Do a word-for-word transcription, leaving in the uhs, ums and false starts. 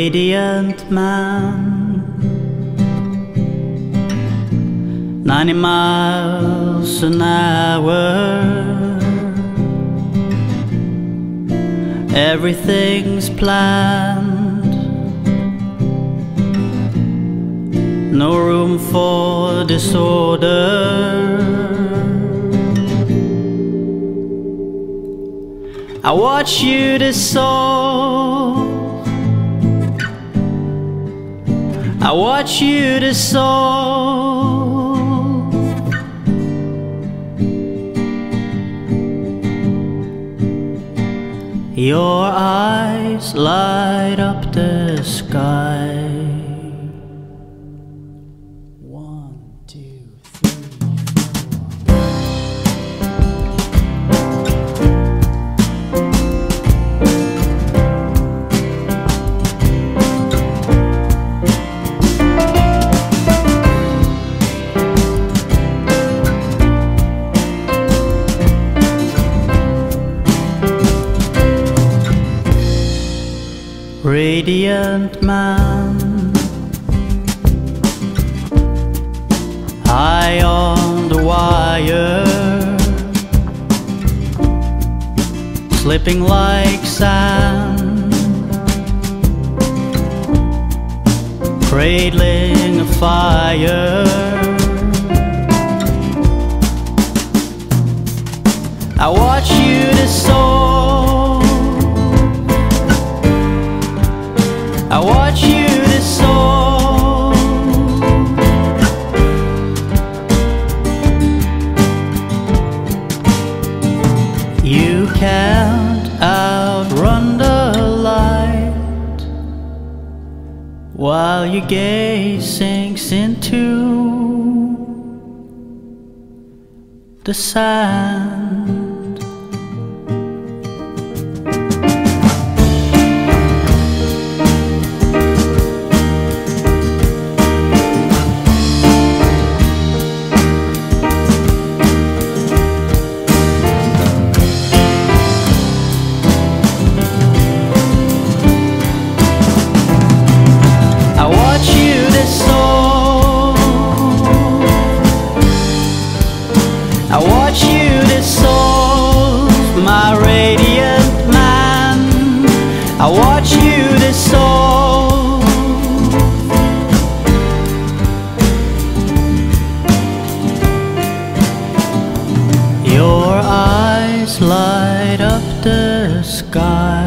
Radiant man, ninety miles an hour, everything's planned, no room for disorder. I watch you dissolve, I watch you dissolve. Your eyes light up the sky. One, two, three, radiant man, high on the wire, slipping like sand, cradling a fire. I watch you dissolve, I watch you dissolve. You can't outrun the light while your gaze sinks into the sand. I watch you dissolve, my radiant man. I watch you dissolve. Your eyes light up the sky.